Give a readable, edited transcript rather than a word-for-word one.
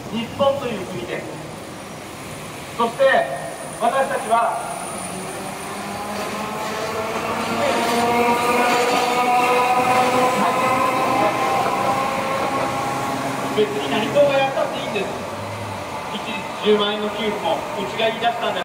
日本という国で、そして私たちは別に何党がやったっていいんです。一律10万円の給付もうちが言い出したんです。